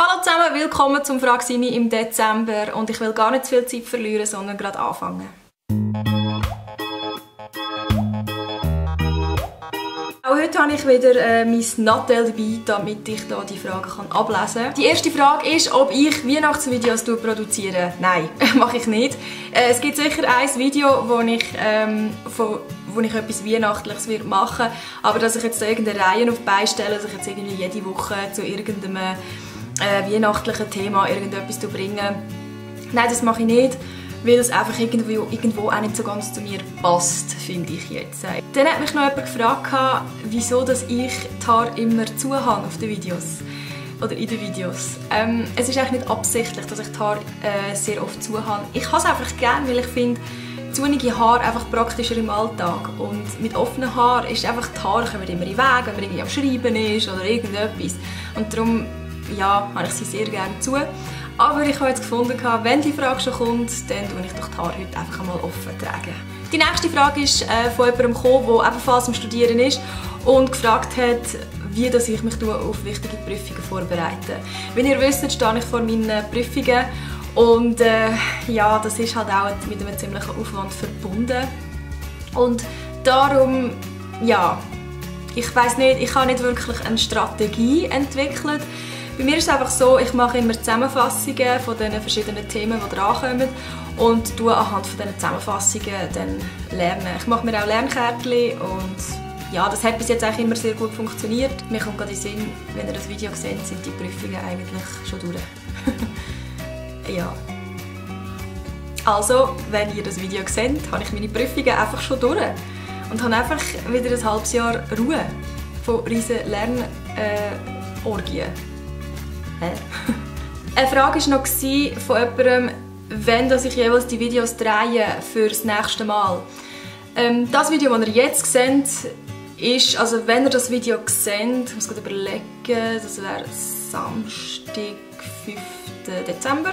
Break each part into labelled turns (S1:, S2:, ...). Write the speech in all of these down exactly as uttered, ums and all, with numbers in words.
S1: Hallo zusammen, willkommen zum Frag Simi im Dezember und ich will gar nicht zu viel Zeit verlieren, sondern gerade anfangen. Auch heute habe ich wieder äh, mein Nattel dabei, damit ich da die Fragen kann ablesen kann. Die erste Frage ist, ob ich Weihnachtsvideos produziere. Nein, mache ich nicht. Äh, es gibt sicher ein Video, wo ich, ähm, von, wo ich etwas Weihnachtliches machen werde, aber dass ich jetzt irgendeine Reihe auf beistelle, dass ich jetzt irgendwie jede Woche zu irgendeinem äh, weihnachtlichen Thema irgendetwas bringe. Nein, das mache ich nicht, weil es einfach irgendwo, irgendwo auch nicht so ganz zu mir passt, finde ich jetzt. Dann hat mich noch jemand gefragt, wieso dass ich die Haare immer zu habe auf den Videos. Oder in den Videos. Ähm, es ist eigentlich nicht absichtlich, dass ich die Haare äh, sehr oft zu habe. Ich habe es einfach gerne, weil ich finde, zunige Haare einfach praktischer im Alltag. Und mit offenen Haaren ist einfach, die Haare kommen immer in den Weg, wenn man irgendwie am Schreiben ist oder irgendetwas. Und darum, ja, habe ich sie sehr gerne zu. Aber ich habe jetzt gefunden, wenn die Frage schon kommt, dann tue ich doch die Haare heute einfach mal offen tragen. Die nächste Frage ist äh, von jemandem gekommen, der ebenfalls am Studieren ist und gefragt hat, wie dass ich mich auf wichtige Prüfungen vorbereite. Wie ihr wisst, stehe ich vor meinen Prüfungen und äh, ja, das ist halt auch mit einem ziemlichen Aufwand verbunden. Und darum, ja, ich weiss nicht, ich habe nicht wirklich eine Strategie entwickelt. Bei mir ist es einfach so, ich mache immer Zusammenfassungen von den verschiedenen Themen, die drankommen und tue anhand von diesen Zusammenfassungen dann lernen. Ich mache mir auch Lernkärtchen und ja, das hat bis jetzt eigentlich immer sehr gut funktioniert. Mir kommt gerade in den Sinn, wenn ihr das Video seht, sind die Prüfungen eigentlich schon durch. Ja. Also, wenn ihr das Video seht, habe ich meine Prüfungen einfach schon durch und habe einfach wieder ein halbes Jahr Ruhe von riesen Lernorgien. Hä? Eine Frage war noch von jemandem, wenn ich jeweils die Videos drehe für das nächste Mal. Ähm, das Video, das ihr jetzt seht, ist, also wenn ihr das Video seht, ich muss gerade überlegen, das wäre Samstag, fünften Dezember.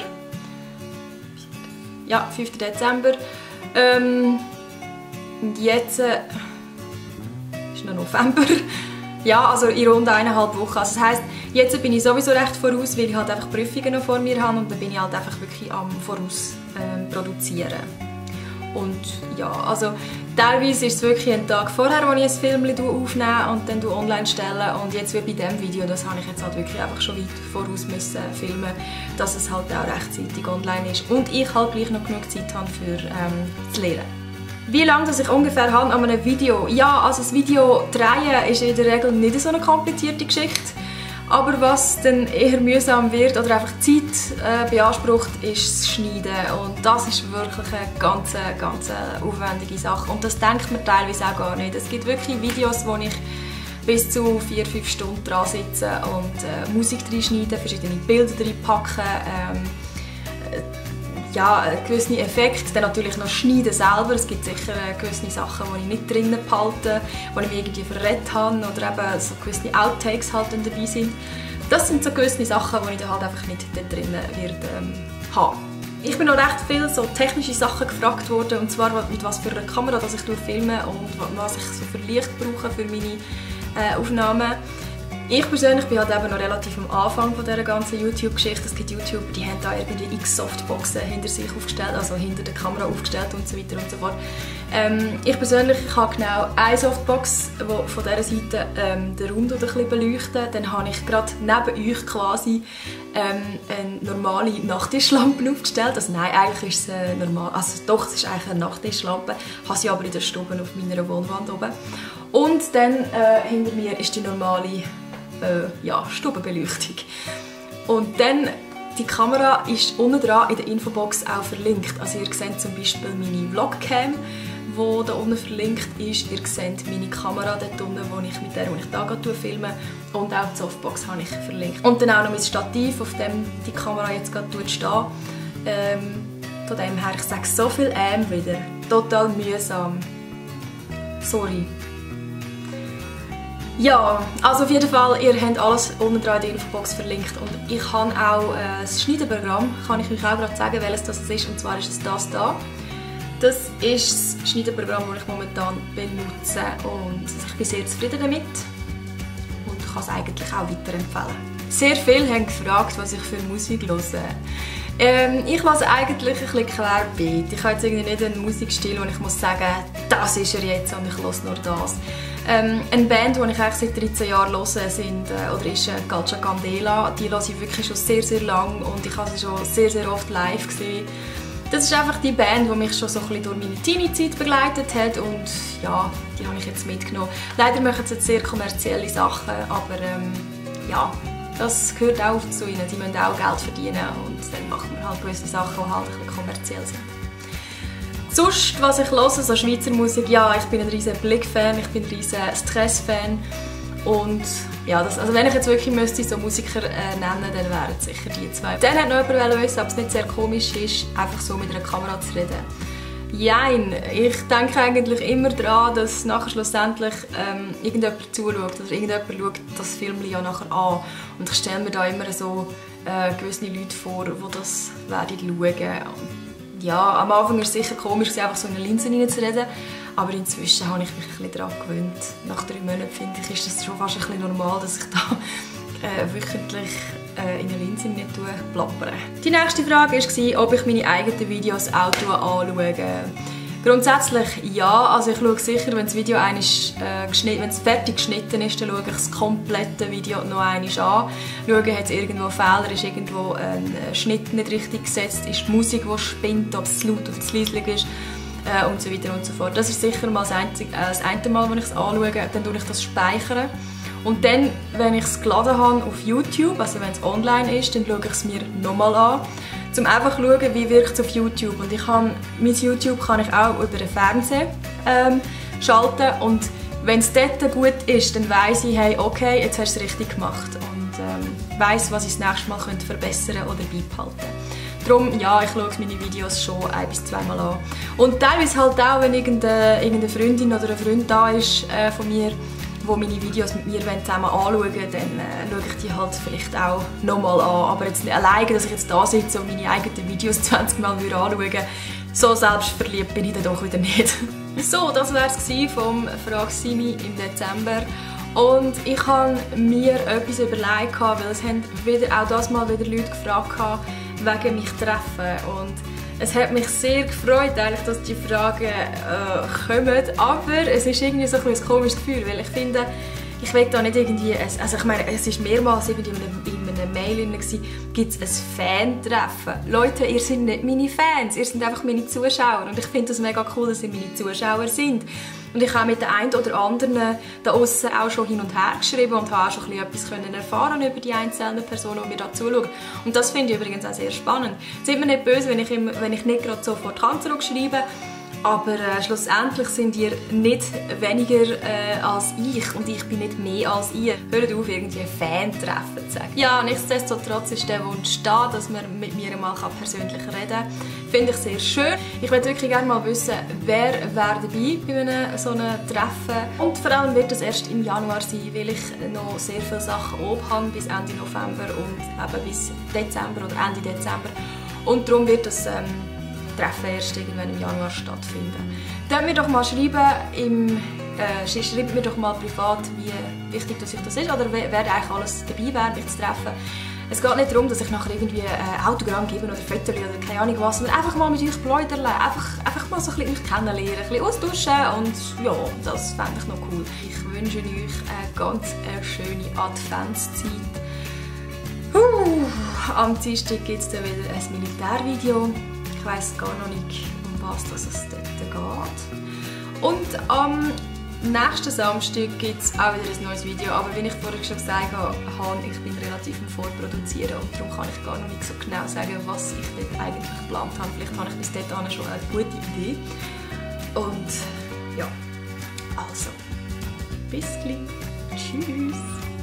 S1: Ja, fünften Dezember. Ähm, jetzt äh, ist noch November. Ja, also in rund eineinhalb Wochen. Also das heisst, jetzt bin ich sowieso recht voraus, weil ich halt einfach Prüfungen noch vor mir habe und dann bin ich halt einfach wirklich am Voraus ähm, produzieren. Und ja, also teilweise ist es wirklich ein Tag vorher, wo ich ein Film aufnehme und dann online stelle. Und jetzt wie bei diesem Video, das habe ich jetzt halt wirklich einfach schon weit voraus müssen filmen, dass es halt auch rechtzeitig online ist. Und ich halt gleich noch genug Zeit habe für ähm, das Lehren. Wie lange das ich ungefähr habe an einem Video? Ja, also das Video drehen ist in der Regel nicht so eine komplizierte Geschichte. Aber was dann eher mühsam wird oder einfach Zeit äh, beansprucht, ist das Schneiden. Und das ist wirklich eine ganz, ganz aufwendige Sache. Und das denkt man teilweise auch gar nicht. Es gibt wirklich Videos, wo ich bis zu vier, fünf Stunden dran sitze und äh, Musik reinschneiden, verschiedene Bilder reinpacken. Ähm, ja, gewisse Effekte, dann natürlich noch schneiden selber. Es gibt sicher gewisse Sachen, die ich nicht drinnen behalte, die ich mir irgendwie verrät habe oder eben so gewisse Outtakes halt dabei sind. Das sind so gewisse Sachen, die ich dann halt einfach nicht dort drinnen wird, ähm, haben. Ich bin noch recht viel so technische Sachen gefragt worden, und zwar mit was für einer Kamera dass ich filme und was ich so für Licht brauche für meine äh, Aufnahmen. Ich persönlich bin halt eben noch relativ am Anfang von dieser ganzen YouTube-Geschichte. Es gibt YouTuber, die haben da irgendwie x Softboxen hinter sich aufgestellt, also hinter der Kamera aufgestellt und so weiter und so fort. Ähm, ich persönlich ich habe genau eine Softbox, die von dieser Seite ähm, den Raum ein bisschen beleuchtet. Dann habe ich gerade neben euch quasi ähm, eine normale Nachttischlampe aufgestellt. Also nein, eigentlich ist es äh, normal, also doch, es ist eigentlich eine Nachttischlampe. Ich habe sie aber in der Stube auf meiner Wohnwand oben. Und dann äh, hinter mir ist die normale Äh, ja, Stubenbeleuchtung. Und dann, die Kamera ist unten dran in der Infobox auch verlinkt. Also ihr seht zum Beispiel meine Vlogcam, die da unten verlinkt ist. Ihr seht meine Kamera dort unten, wo ich mit der, wo ich da gerade filme. Und auch die Softbox habe ich verlinkt. Und dann auch noch mein Stativ, auf dem die Kamera jetzt gerade steht. Ähm, von dem her, ich sage so viel ähm wieder. Total mühsam. Sorry. Ja, also auf jeden Fall, ihr habt alles unten dran in der Infobox verlinkt und ich habe auch äh, das Schneideprogramm, kann ich euch auch gerade sagen, welches das ist, und zwar ist es das da. Das ist das Schneideprogramm, das ich momentan benutze und ich bin sehr zufrieden damit und kann es eigentlich auch weiterempfehlen. Sehr viele haben gefragt, was ich für Musik höre. Ähm, ich höre eigentlich ein bisschen querbeet. Ich habe jetzt irgendwie nicht einen Musikstil, wo ich muss sagen, das ist er jetzt und ich höre nur das. Ähm, eine Band, die ich eigentlich seit dreizehn Jahren höre, sind, äh, oder ist äh, Calcia Candela. Die höre ich wirklich schon sehr, sehr lang und ich habe sie schon sehr, sehr oft live gesehen. Das ist einfach die Band, die mich schon so ein bisschen durch meine Teenie-Zeit begleitet hat und ja, die habe ich jetzt mitgenommen. Leider machen sie jetzt sehr kommerzielle Sachen, aber ähm, ja, das gehört auch zu ihnen. Die müssen auch Geld verdienen und dann macht man halt gewisse Sachen, die halt ein bisschen kommerziell sind. Sonst, was ich höre, so Schweizer Musik, ja, ich bin ein riesen Blick-Fan, ich bin ein riesen Stress-Fan und ja, das, also wenn ich jetzt wirklich müsste so Musiker äh, nennen, dann wären es sicher die zwei. Dann hat noch jemand wissen, ob es nicht sehr komisch ist, einfach so mit einer Kamera zu reden. Jein, ich denke eigentlich immer daran, dass nachher schlussendlich ähm, irgendjemand zuschaut oder irgendjemand schaut das Film ja nachher an. Und ich stelle mir da immer so äh, gewisse Leute vor, die das werden schauen. Ja, am Anfang war es sicher komisch, einfach so in eine Linse reinzureden. Aber inzwischen habe ich mich ein bisschen daran gewöhnt. Nach drei Monaten, finde ich, ist das schon fast ein bisschen normal, dass ich da äh, wöchentlich äh, in eine Linse nicht plappere. Die nächste Frage war, ob ich meine eigenen Videos auch anschaue. Grundsätzlich ja, also ich schaue sicher, wenn das Video einmal, äh, wenn es fertig geschnitten ist, dann schaue ich das komplette Video noch einmal an. Schaue, hat es irgendwo Fehler, ist irgendwo ein Schnitt nicht richtig gesetzt, ist die Musik, die spinnt, ob es zu laut oder zu leislich ist äh, und so weiter und so fort. Das ist sicher mal das, einzige, äh, das eine Mal, wenn ich es anschaue, dann tue ich das speichern. Und dann, wenn ich es geladen habe auf YouTube, also wenn es online ist, dann schaue ich es mir nochmal an, um einfach zu schauen, wie wirkt es auf YouTube. Und ich kann, mein YouTube kann ich auch über den Fernseher ähm, schalten und wenn es dort gut ist, dann weiss ich, hey, okay, jetzt hast du es richtig gemacht und ähm, weiss, was ich das nächste Mal könnte verbessern oder beibehalten. Darum, ja, ich schaue meine Videos schon ein- bis zweimal an. Und teilweise halt auch, wenn irgendeine, irgendeine Freundin oder ein Freund da ist äh, von mir, die meine Videos mit mir zusammen anschauen, dann äh, schaue ich die halt vielleicht auch nochmal an. Aber jetzt nicht alleine, dass ich jetzt da sitze und meine eigenen Videos zwanzig Mal anschauen würde, so selbstverliebt bin ich dann doch wieder nicht. So, das war es vom Frag Simi im Dezember. Und ich habe mir etwas überlegt, weil es haben wieder, auch das Mal wieder Leute gefragt haben, wegen mich treffen. Und es hat mich sehr gefreut, eigentlich, dass die Fragen äh, kommen, aber es ist irgendwie so ein, ein komisches Gefühl, weil ich finde, ich will da nicht irgendwie, also ich meine, es ist mehrmals irgendwie in einem, in einem Mail gibt es ein Fan-Treffen. Leute, ihr seid nicht meine Fans, ihr seid einfach meine Zuschauer und ich finde es mega cool, dass ihr meine Zuschauer sind. Und ich habe mit den einen oder anderen da aussen auch schon hin und her geschrieben und habe auch schon etwas erfahren über die einzelnen Personen, die mir da zuschauen. Und das finde ich übrigens auch sehr spannend. Seid mir nicht böse, wenn ich, immer, wenn ich nicht gerade sofort zurückschreiben kann, aber äh, schlussendlich sind ihr nicht weniger äh, als ich und ich bin nicht mehr als ihr. Hört auf, irgendwie ein Fan-Treffen zu sagen. Ja, nichtsdestotrotz ist der Wunsch da, dass man mit mir mal persönlich reden kann. Finde ich sehr schön. Ich würde wirklich gerne mal wissen, wer wäre dabei bei einem so einem Treffen. Und vor allem wird das erst im Januar sein, weil ich noch sehr viele Sachen oben habe bis Ende November und eben bis Dezember oder Ende Dezember. Und darum wird das ähm, Treffen erst irgendwann im Januar stattfinden. Könnt mir doch mal schreiben, im, äh, schreibt mir doch mal privat, wie wichtig das euch das ist oder wer eigentlich alles dabei wäre, mich zu treffen. Es geht nicht darum, dass ich nachher irgendwie ein Autogramm gebe oder Fotos oder keine Ahnung was, sondern einfach mal mit euch plaudern, einfach, einfach mal so ein bisschen euch kennenlernen, ein bisschen austauschen und ja, das fände ich noch cool. Ich wünsche euch eine ganz äh, schöne Adventszeit. Uh, am Dienstag gibt es dann wieder ein Militärvideo. Ich weiss gar noch nicht, um was es dort geht. Und am nächsten Samstag gibt es auch wieder ein neues Video, aber wie ich vorher schon gesagt habe, ich bin relativ am Vorproduzieren und darum kann ich gar noch nicht so genau sagen, was ich dort eigentlich geplant habe. Vielleicht habe ich bis dahin schon eine gute Idee. Und ja, also, bis gleich. Tschüss.